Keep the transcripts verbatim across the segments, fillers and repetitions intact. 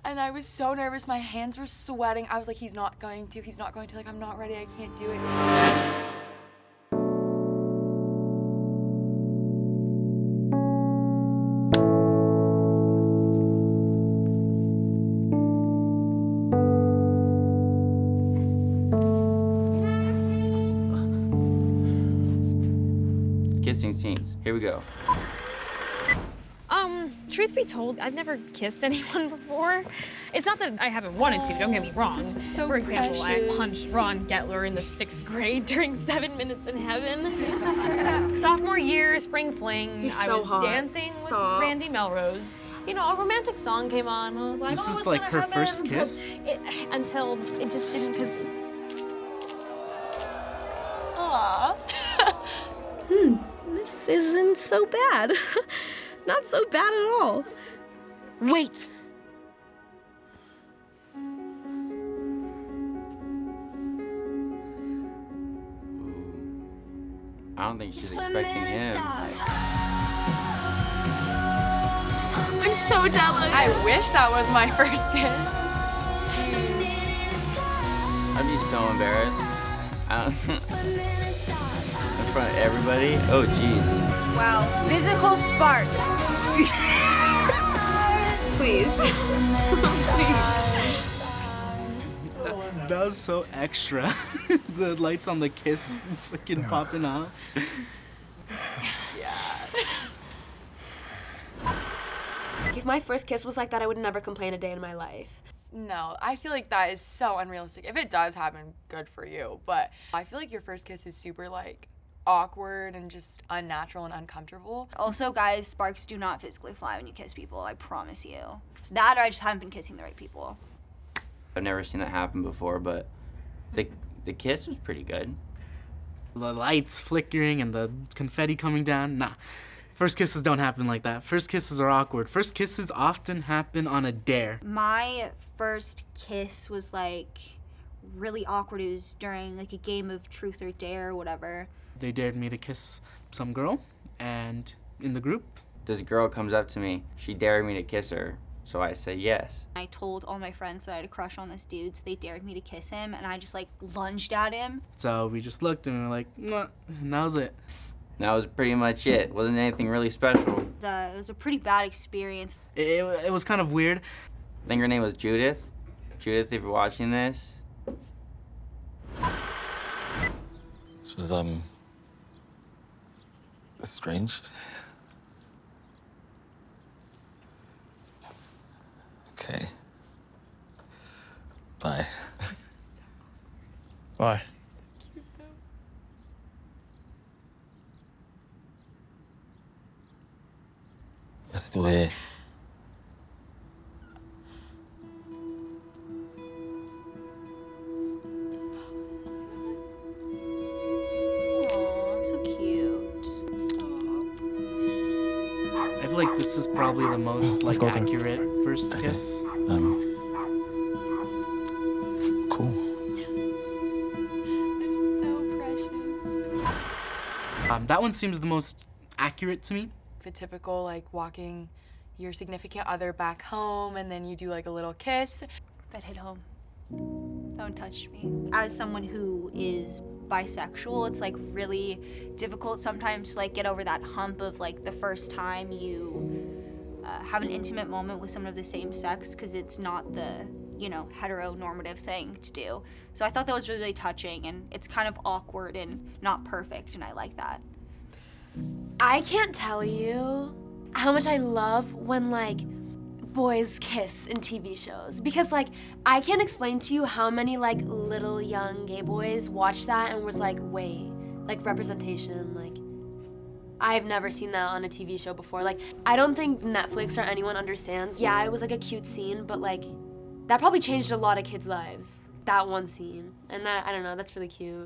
And I was so nervous, my hands were sweating. I was like, he's not going to, he's not going to, like, I'm not ready, I can't do it. Kissing scenes, here we go. Um, truth be told, I've never kissed anyone before. It's not that I haven't wanted to, don't get me wrong. This is so For example, precious. I punched Ron Gettler in the sixth grade during Seven Minutes in Heaven. Sophomore year, spring fling, He's I so was hot. dancing Stop. with Randy Melrose. You know, a romantic song came on, and I was like, This oh, is it's like gonna her happen. first kiss? It, until it just didn't, because... Aww. Hmm, this isn't so bad. Not so bad at all. Wait! I don't think she's expecting him. I'm so jealous. I wish that was my first kiss. I'd be so embarrassed. I don't in front of everybody. Oh, jeez. Wow, physical sparks. Please. Please. That, that was so extra. The lights on the kiss freaking popping off. Yeah. If my first kiss was like that, I would never complain a day in my life. No, I feel like that is so unrealistic. If it does happen, good for you. But I feel like your first kiss is super, like, awkward and just unnatural and uncomfortable. Also, guys, sparks do not physically fly when you kiss people, I promise you. That or I just haven't been kissing the right people. I've never seen that happen before, but the, the kiss was pretty good. The lights flickering and the confetti coming down, nah. First kisses don't happen like that. First kisses are awkward. First kisses often happen on a dare. My first kiss was like really awkward. It was during like a game of truth or dare or whatever. They dared me to kiss some girl, and in the group, This girl comes up to me. She dared me to kiss her, so I say yes. I told all my friends that I had a crush on this dude, so they dared me to kiss him, and I just like lunged at him. so we just looked and we were like, nah, and that was it. That was pretty much it. Wasn't anything really special. Uh, it was a pretty bad experience. It, it, it was kind of weird. I think her name was Judith. Judith, if you're watching this. This was, um, strange. Okay. Bye. Bye. You're still here. Aw, so cute. Stop. I feel like this is probably the most like got them. accurate first kiss. Um, cool. They're so precious. Um, that one seems the most accurate to me. The typical, like, walking your significant other back home and then you do, like, a little kiss. That hit home. That one touched me. As someone who is bisexual, it's like really difficult sometimes to like get over that hump of like the first time you uh, have an intimate moment with someone of the same sex, because it's not the, you know, heteronormative thing to do. So I thought that was really, really touching, and it's kind of awkward and not perfect, and I like that. I can't tell you how much I love when like boys kiss in T V shows, because like I can't explain to you how many like little young gay boys watched that and was like, wait, like representation, like I've never seen that on a T V show before. Like I don't think Netflix or anyone understands. Yeah, it was like a cute scene, but like that probably changed a lot of kids' lives, that one scene. And that, I don't know, that's really cute.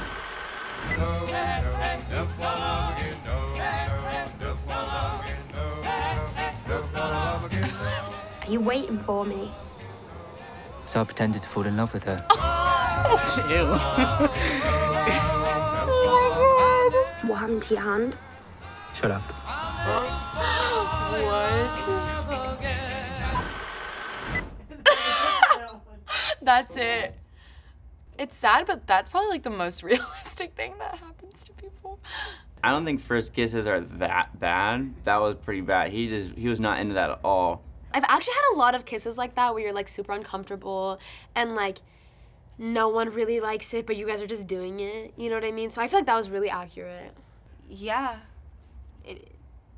Are you waiting for me? So I pretended to fall in love with her. Ew. What happened to your hand? Shut up. What? That's it. It's sad, but that's probably like the most realistic thing that happens to people. I don't think first kisses are that bad. That was pretty bad. He just he was not into that at all. I've actually had a lot of kisses like that where you're like super uncomfortable and like no one really likes it, but you guys are just doing it. You know what I mean? So I feel like that was really accurate. Yeah. It,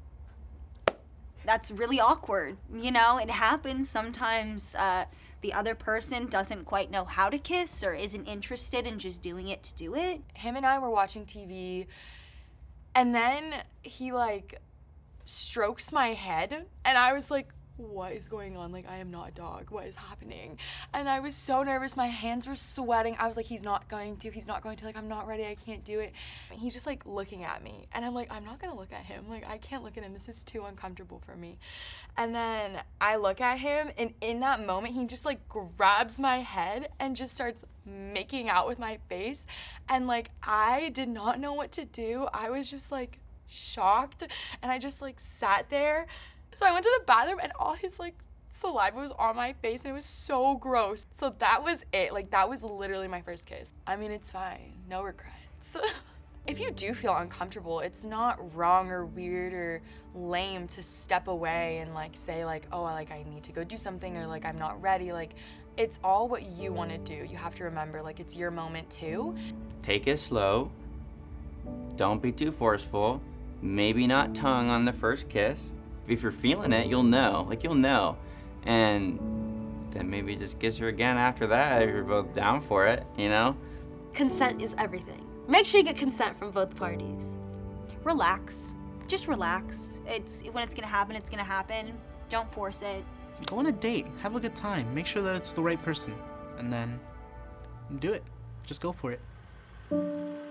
that's really awkward. You know, it happens sometimes. Uh, the other person doesn't quite know how to kiss or isn't interested in just doing it to do it. Him and I were watching T V, and then he like strokes my head, and I was like, what is going on? Like, I am not a dog. What is happening? And I was so nervous. My hands were sweating. I was like, he's not going to. He's not going to. Like, I'm not ready. I can't do it. And he's just like looking at me. And I'm like, I'm not going to look at him. Like, I can't look at him. This is too uncomfortable for me. And then I look at him, and in that moment, he just like grabs my head and just starts making out with my face. And like, I did not know what to do. I was just like shocked. And I just like sat there. So I went to the bathroom, and all his like saliva was on my face, and it was so gross. So that was it. Like, that was literally my first kiss. I mean, it's fine. No regrets. If you do feel uncomfortable, it's not wrong or weird or lame to step away and like say like, oh, like I need to go do something, or like I'm not ready. Like, it's all what you want to do. You have to remember, like, it's your moment too. Take it slow. Don't be too forceful. Maybe not tongue on the first kiss. If you're feeling it, you'll know. Like, you'll know. And then maybe just kiss her again after that if you're both down for it, you know? Consent is everything. Make sure you get consent from both parties. Relax. Just relax. It's when it's gonna happen, it's gonna happen. Don't force it. Go on a date. Have a good time. Make sure that it's the right person. And then do it. Just go for it.